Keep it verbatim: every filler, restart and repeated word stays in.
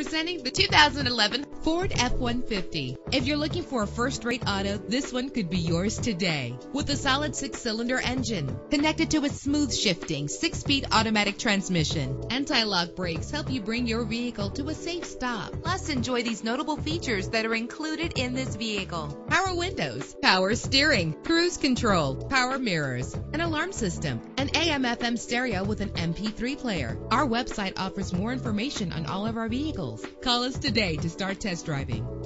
Presenting the two thousand eleven Ford F one fifty. If you're looking for a first-rate auto, this one could be yours today. With a solid six-cylinder engine connected to a smooth shifting six-speed automatic transmission. Anti-lock brakes help you bring your vehicle to a safe stop. Plus, enjoy these notable features that are included in this vehicle: power windows, power steering, cruise control, power mirrors, an alarm system, an A M F M stereo with an M P three player. Our website offers more information on all of our vehicles. Call us today to start test driving.